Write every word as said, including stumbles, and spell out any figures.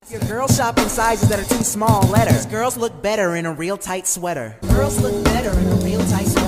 Your girls shop in sizes that are too small letters. Girls look better in a real tight sweater. Girls look better in a real tight sweater.